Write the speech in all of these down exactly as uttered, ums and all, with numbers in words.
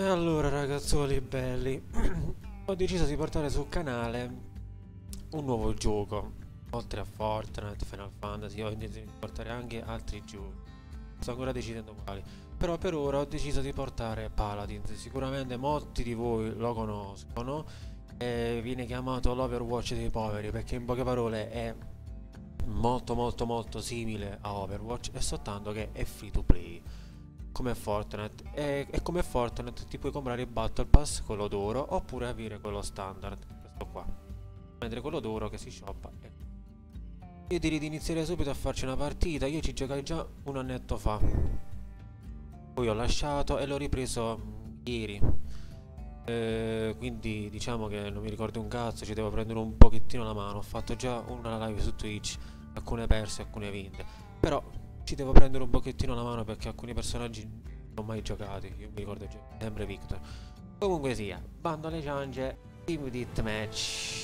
allora ragazzuoli belli, ho deciso di portare sul canale un nuovo gioco. Oltre a Fortnite, Final Fantasy, ho intenzione di portare anche altri giochi. Sto ancora decidendo quali. Però per ora ho deciso di portare Paladins. Sicuramente molti di voi lo conoscono. E viene chiamato l'Overwatch dei poveri, perché in poche parole è molto molto molto simile a Overwatch, e soltanto che è free to play come Fortnite. E, e come Fortnite ti puoi comprare il Battle Pass, quello d'oro, oppure avere quello standard, questo qua. Mentre quello d'oro che si shoppa è... Io direi di iniziare subito a farci una partita. Io ci giocai già un annetto fa, poi ho lasciato e l'ho ripreso ieri. Eh, quindi diciamo che non mi ricordo un cazzo, ci devo prendere un pochettino la mano. Ho fatto già una live su Twitch, alcune perse, alcune vinte, però ci devo prendere un pochettino la mano perché alcuni personaggi non ho mai giocati. Io mi ricordo già, sempre Victor. Comunque sia, bando alle ciance, Team Deathmatch.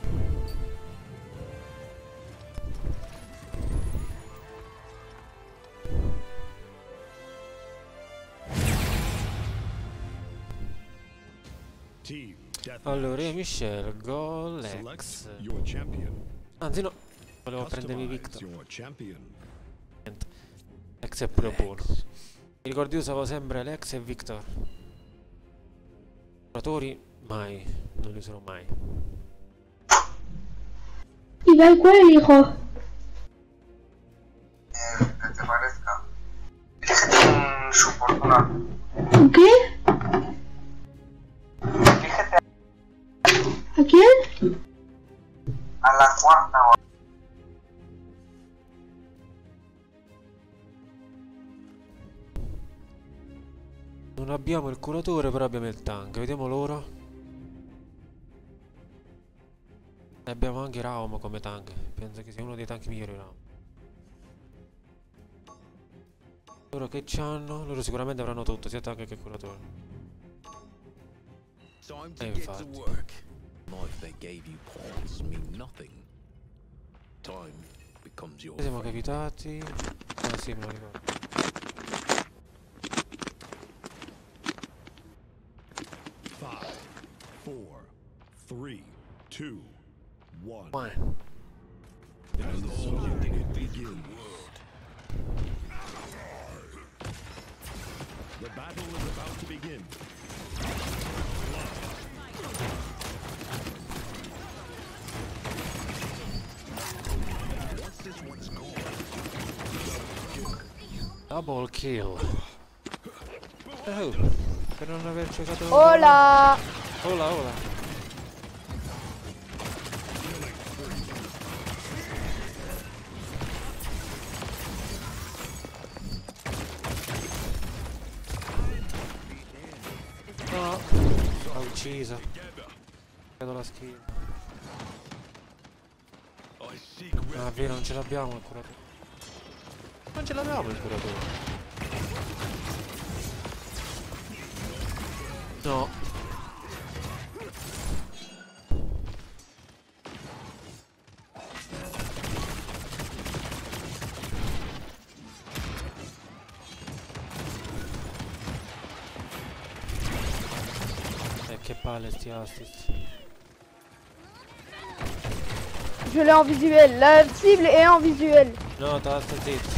Allora io mi scelgo Lex. Anzi no, volevo prendermi Victor. Niente. Lex è pure buono. Mi ricordo io usavo sempre Lex e Victor. Operatori mai, non li userò mai. ¿Y va cuál elijo? Eh, que te parezca. Elígete un support, una. ¿Qué? Elígete ¿A quién? a la cuarta o Non abbiamo il curatore, però abbiamo il tank. Vediamo loro. E abbiamo anche Raum come tank. Penso che sia uno dei tank migliori Raum. Loro che c'hanno? Loro sicuramente avranno tutto, sia tank che curatore. E infatti. Siamo capitati. Ah sì, me lo ricordo. five, four, three, two, one. One. And the soldier begins. The battle is about to begin. What's this one's called? Double kill. Oh, per non aver giocato. Hola. Hola, hola. No, l'ha ucciso. Vedo la schiena. Ah, vero, non ce l'abbiamo il curatore. Non ce l'abbiamo il curatore. No. Eh, che palle sti assist. Je l'ai en visuel. La cible est en visuel. No, tasto zitto.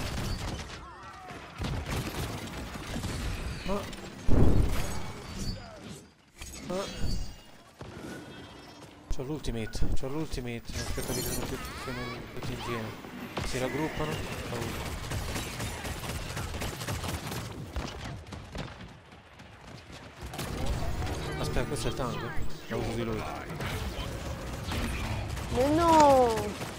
Ah. Ah. C'ho l'ultimate, c'ho l'ultimate. Aspetta che sono tutti, sono tutti insieme. Si raggruppano. Oh. Aspetta, questo è il tank? Lo uso di lui. Mais non.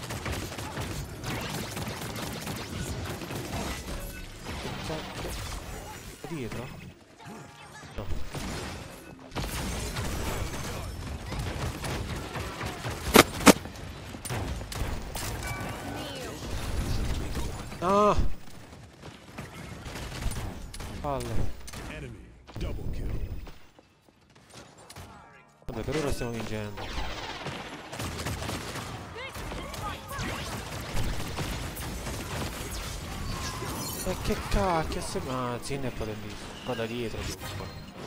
È dietro? No. Ah! Palle. Enemy double kill. Vabbè, per ora stiamo vincendo. E che cacchio se... Ah, Zin è potentissimo. Qua da dietro tutto.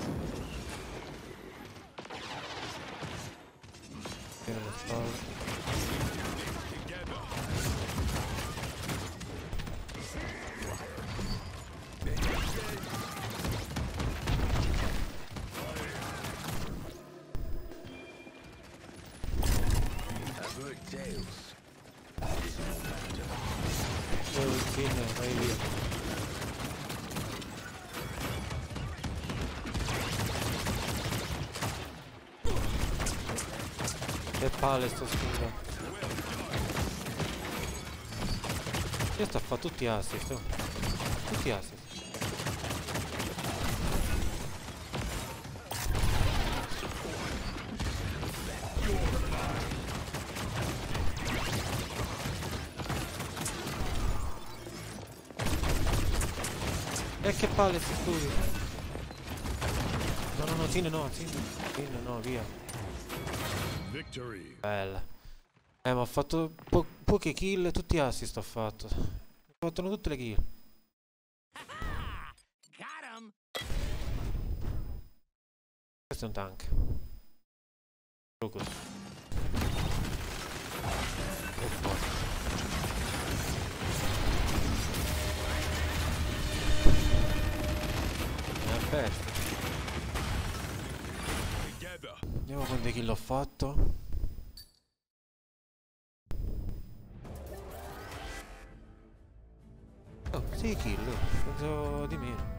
Tiene le spalle. Oh, Zin, vai via. Che palle sto scudo. Io sto a fare tutti assist, oh. Tutti assist. E che palle sti scudi. No no no, Zin no, Zin, Zin no, via. Victory. Bella. Eh, ma ho fatto po poche kill, tutti assist ho fatto. Ho fatto tutte le kill. Questo è un tank. Focus. Che forte. Mi ha aperto. Vediamo quante kill ho fatto. Oh, sei kill, penso di meno.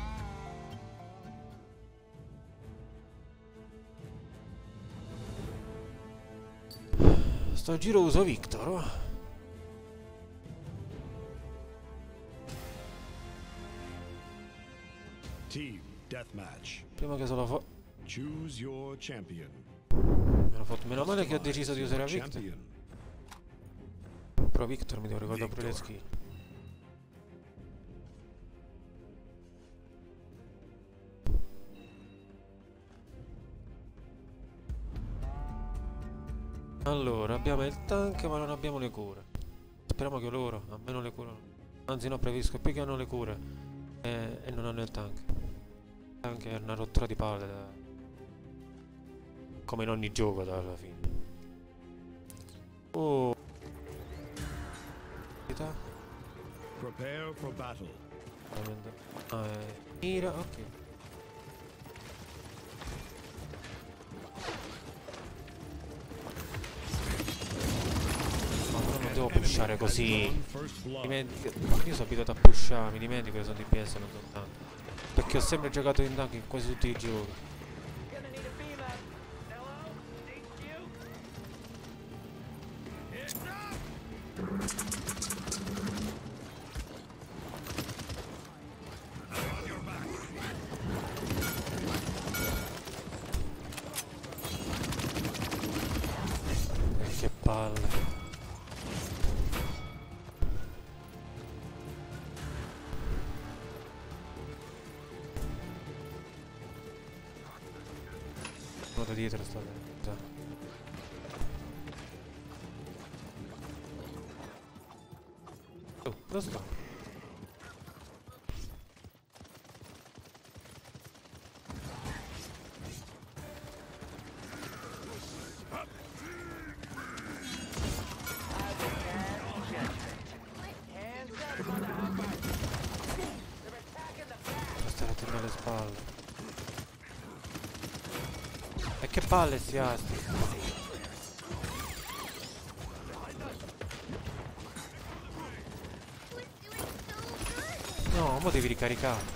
Sto giro uso Victor. Oh. Team deathmatch. Prima che solo fa... Choose your champion. Me l'ho fatto. Meno male che ho deciso di usare Victor. Champion. Però Victor mi devo ricordare pure le skill. Allora, abbiamo il tank ma non abbiamo le cure. Speriamo che loro, almeno le cure. Anzi no, preferisco più che hanno le cure e, e non hanno il tank. Il tank è una rottura di palle da... come in ogni gioco dalla fine. Oh. Prepare for battle. Ah, eh, mira, ok. Ma però non devo pushare così. Dimentico. Io sono abituato a pushare, mi dimentico che sono D P S e non sono tank. Perché ho sempre giocato in tank in quasi tutti i giochi. Che palle. Uno da dietro sta già. Oh, dove sto? Stare a tenere le spalle. E che palle sti asti. No, mo devi ricaricare.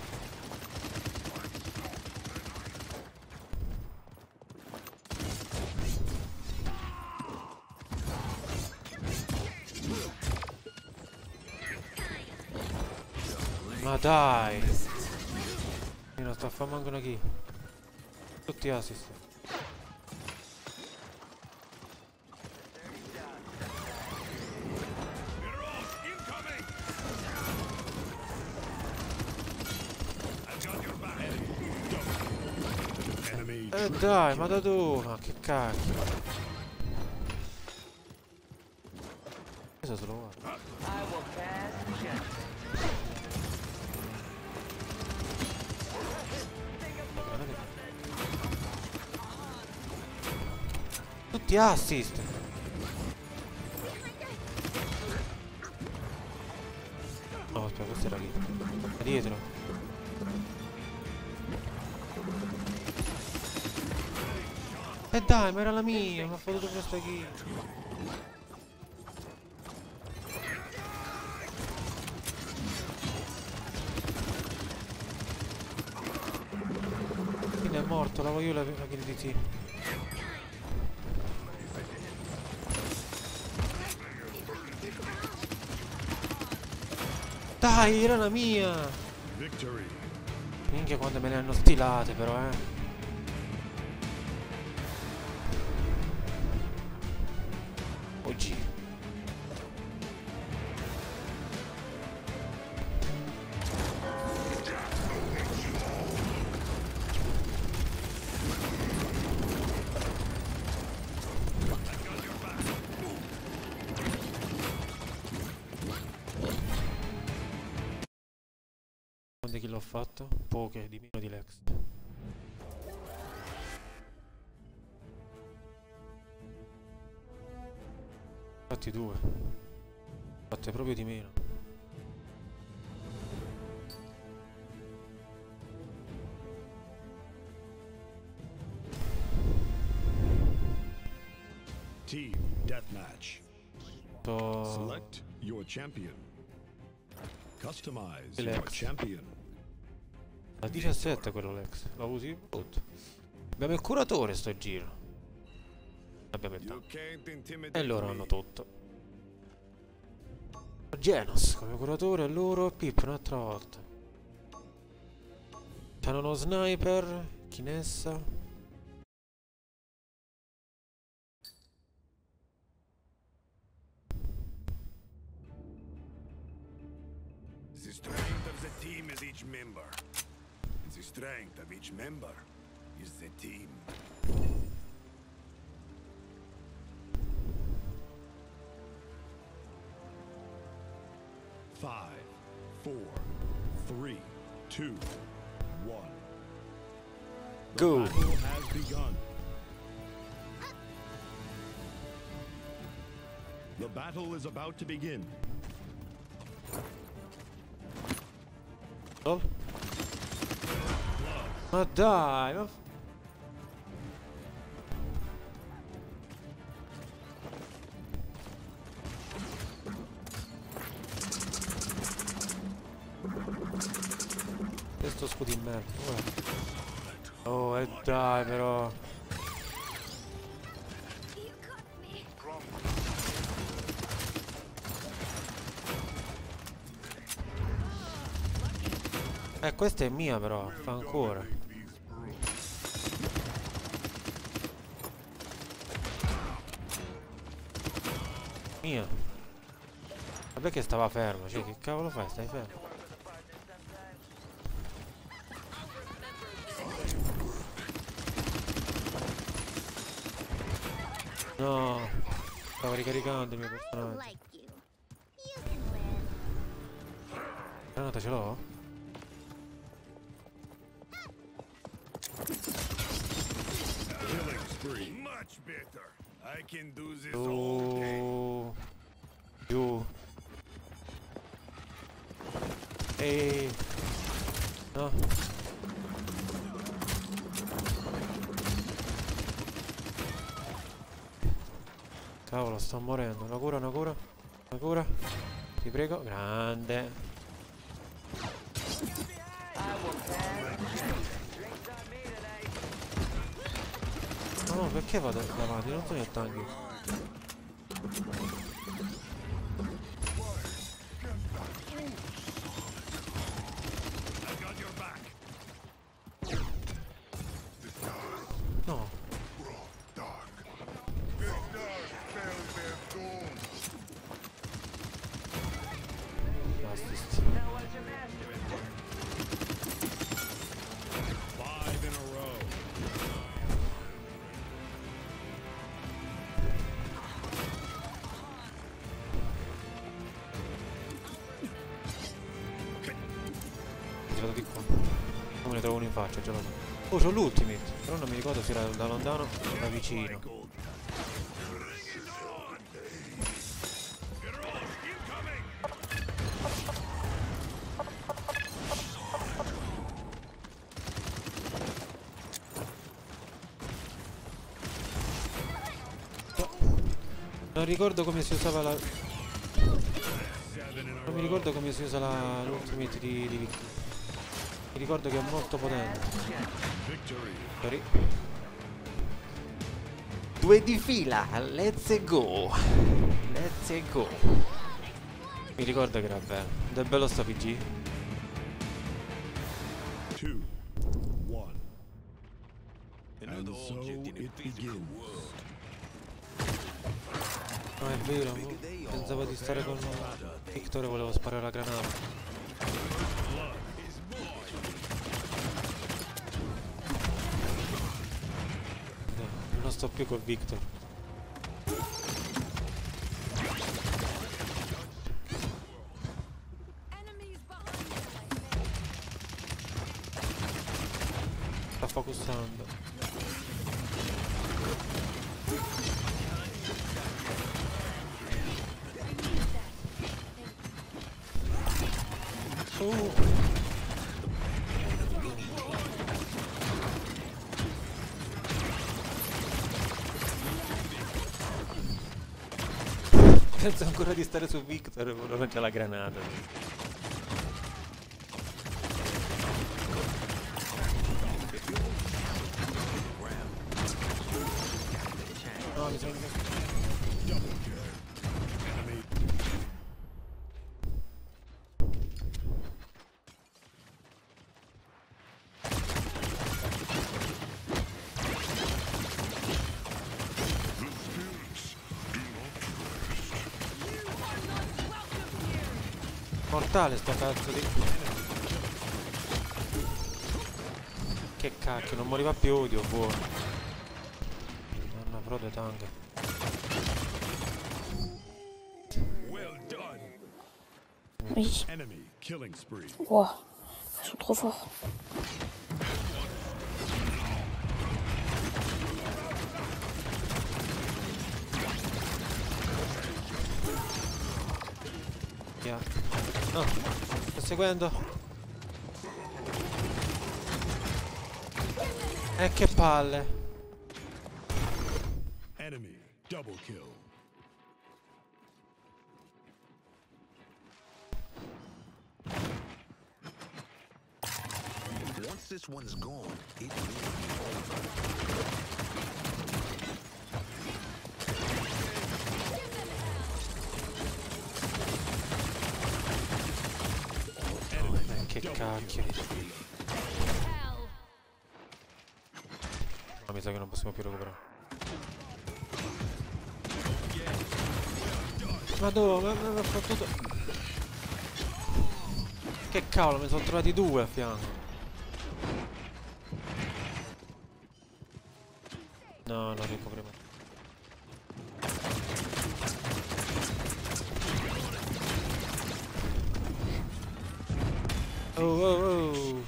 Ma dai! Io non sto a fare manco una kill. Tutti assist. Eh dai, ma da dove? Ma che cacchio? Cosa se lo guarda? Ti assist. No, aspetta, questo era lì. È dietro. E eh dai, ma era la mia, mi ha fottuto questa kill. Quindi è morto, la voglio la, la kill di T. Dai, era la mia! Victory. Minchia quando me le hanno stilate però, eh. Oggi. Quanti kill ho fatto? Poche, di meno di Lex. Fatti due. Fatte proprio di meno. Team deathmatch. To... Select your champion. Customize Lex. your champion. A diciassette quello Lex. La usi tutto. Abbiamo il curatore sto giro. Abbiamo il You tank. can't intimidate E loro me. hanno tutto. Genos come curatore e loro Pip un'altra volta. C'hanno uno sniper. Chinessa. The strength of the team is each member. And the strength of each member is the team. Five, four, three, two, one. The Go. battle has begun. The battle is about to begin. Oh. Ma dai, ma... Questo scudo in merda, guarda. Oh, e dai però. Eh, questa è mia però, fa ancora. Mia. Vabbè che stava fermo, cioè che cavolo fai? Stai fermo. No, stavo ricaricando il mio personaggio. Granata ce l'ho? Killing spree. Much better. I can do this all day. Oh, giù. Ehi. No. Cavolo, sto morendo. Una cura, una cura. Una cura. Ti prego. Grande. No, no, perché vado davanti? Non sono il tank. No. Assist. Five in a row. Ti vado di qua. Come ne trovo uno in faccia, ce l'ho. Oh, c'ho l'ultimate. Però non mi ricordo se era da lontano o da vicino. Non ricordo come si usava la... Non mi ricordo come si usa la... l'ultimate di, di Victor. Mi ricordo che è molto potente. Victory. Due di fila, let's go. Let's go. Mi ricordo che era bello. Ed è bello sto P G. Two, one. And so it begins. No, è vero, pensavo di stare con Victor e volevo sparare la granata. No, non sto più con Victor. Sta focussando. Oh. Penso ancora di stare su Victor, non c'è la granata. No, mi sembra... Mortale sto cazzo di... Che cacchio, non moriva più, Dio buono. Nanna pro de tanga. Oui. Wow, ils sont trop forts. Yeah. No, sto seguendo. E che palle. Enemy double kill. Once this one's gone, it will be over. Che cacchio. No, mi sa che non possiamo più recuperare. Ma dove? Ma mi ha fottuto. Che cavolo, mi sono trovati due a fianco. No, non recuperiamo. Oh oh oh.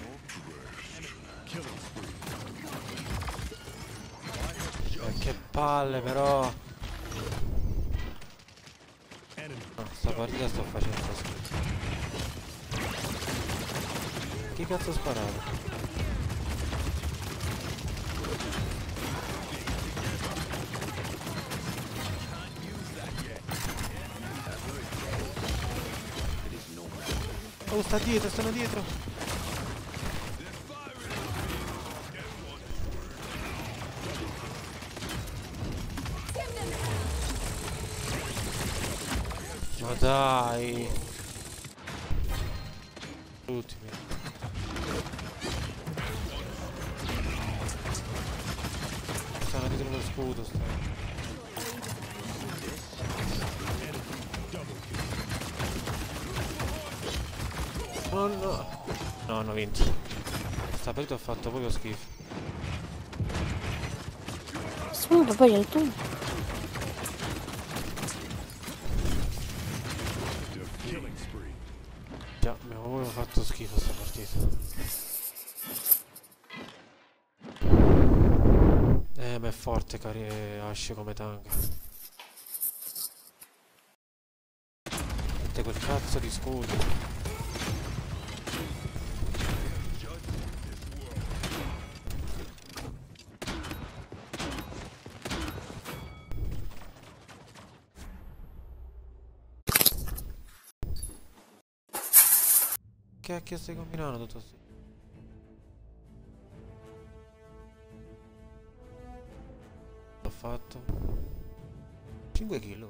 Eh, che palle però. No, sta partita sto facendo schifo. Chi cazzo ha sparato? Oh, sta dietro, stanno dietro. Ma dai. Ultimi. Stanno dietro lo scudo, stanno. No, no. No, hanno vinto. Sta partita ha fatto proprio schifo. C'est bon, on peut pas y aller tout. Già, abbiamo proprio fatto schifo sta partita. Eh, ma è forte, cari, Ashe come tank. Mette quel cazzo di scudo. cacchio stai combinando tutto sto? L'ho fatto. cinque kill.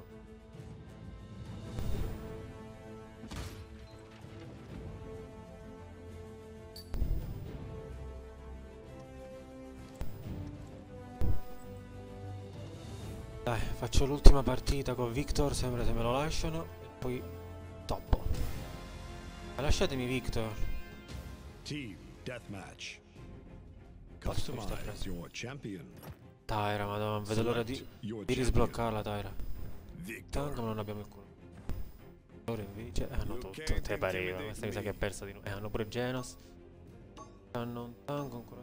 Dai, faccio l'ultima partita con Victor, sembra se me lo lasciano, e poi toppo. Ma lasciatemi Victor. Team deathmatch. Posso, mi sta Customize preso. your champion. Tyra, madonna, non vedo l'ora di, Your di champion. risbloccarla, Tyra. Victor. Tanto non abbiamo il culo. Ora invece hanno tutto, te pareva, questa mi sa che è persa di nuovo. E hanno pure Genos. Hanno un tank ancora.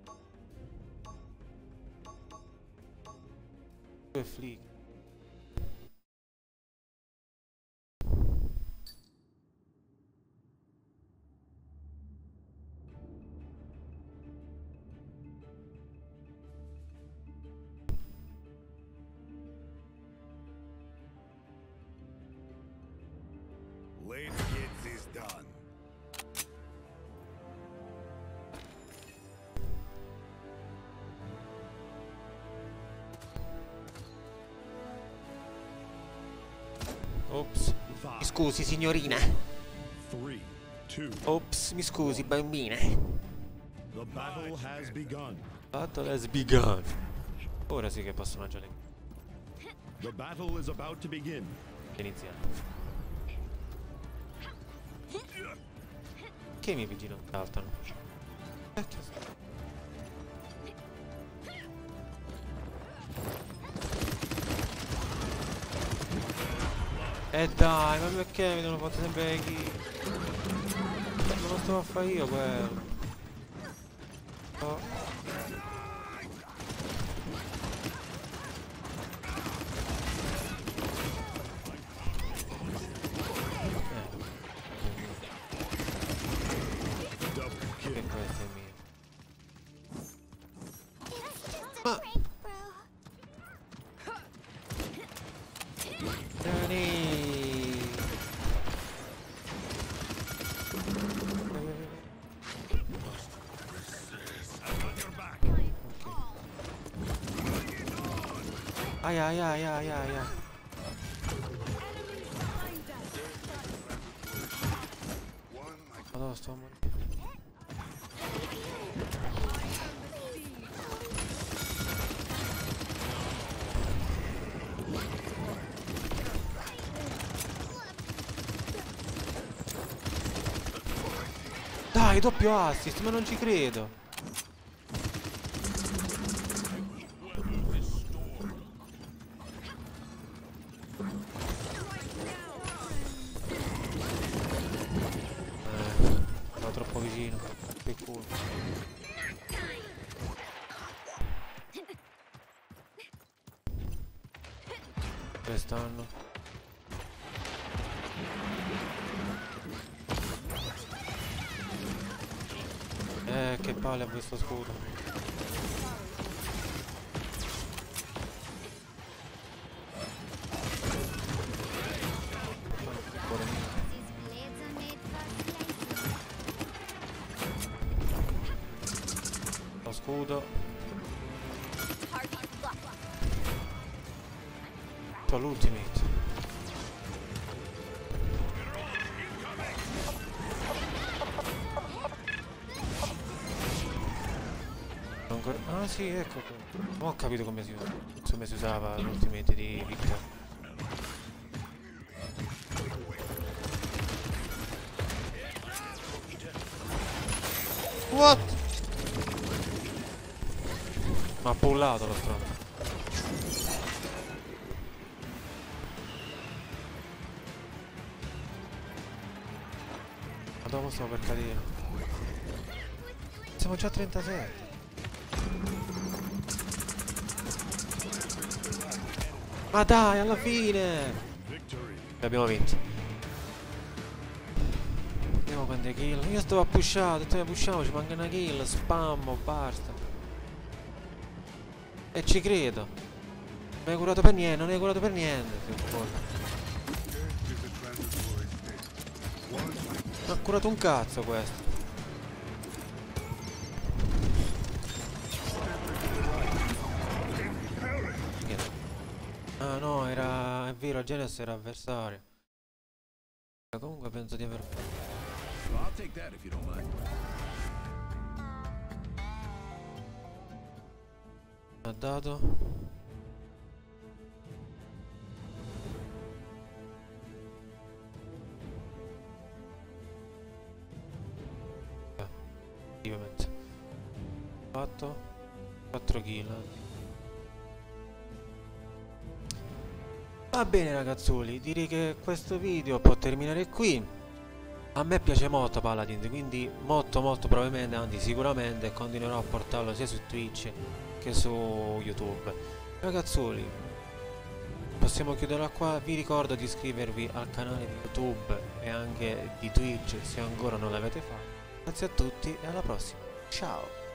Due flick. Let's get this done. Ops. Mi Five, scusi signorina. three, two. Ops, mi scusi bambina. The battle has begun. Battle has begun. Ora sì che posso mangiare. The battle is about to begin. Iniziamo. Che i miei P G non saltano? Cacchio sta- Eh dai, ma perché mi devono fare sempre chi? Non lo sto a fare io quello. Oh. Double Che kill. questo è mio. Ma Dani. Ai ai ai ai ai ai. Madonna, sto morendo. Dai, doppio assist, ma non ci credo. Eh, stavo troppo vicino. Che culo. Dove stanno? Eh, che palle a questo scudo. Lo scudo. C'ho l'ultimate. Ancora... Ah sì, ecco qua. Non ho capito come si, come si usava l'ultimate di Victor. What? Ma ha pullato lo stronzo. Ma dopo stiamo per cadere. Siamo già a trentasette. Ma dai, alla fine! Victory. Abbiamo vinto. Vediamo quante kill. Io stavo a pushare, ho detto pushiamo, ci manca una kill, spammo, basta. E ci credo. Non hai curato per niente, non hai curato per niente. Earth is a transitory state. One ha curato un cazzo questo. Ah no, era... è vero, Genes era avversario. Comunque penso di aver fatto. I'll take that if you don't mind. Ha dato. Ah, effettivamente. Fatto quattro kill. Va bene ragazzoli, direi che questo video può terminare qui. A me piace molto Paladins, quindi molto molto probabilmente, anzi sicuramente continuerò a portarlo sia su Twitch che su YouTube. Ragazzoli, possiamo chiuderla qua. Vi ricordo di iscrivervi al canale di YouTube e anche di Twitch se ancora non l'avete fatto. Grazie a tutti e alla prossima. Ciao!